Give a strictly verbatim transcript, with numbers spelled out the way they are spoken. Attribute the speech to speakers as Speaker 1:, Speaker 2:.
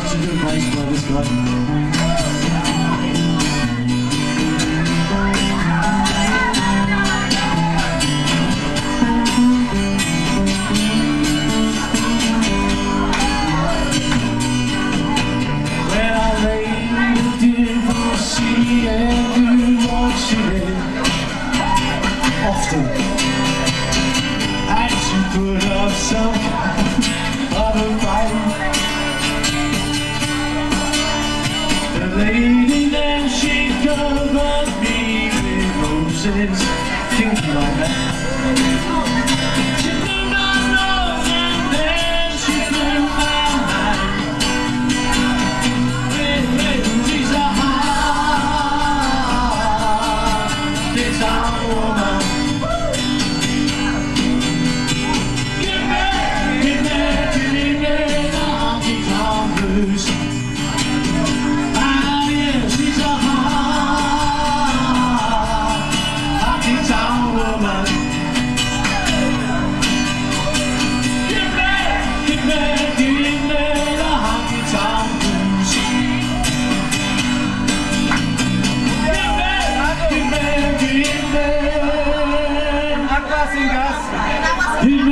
Speaker 1: such a good bass player, this guy. Often had to put up some other fight. The lady then she covered me with roses, things like that. She blew my nose and then she blew my mind. She's a hard, it's a woman. Give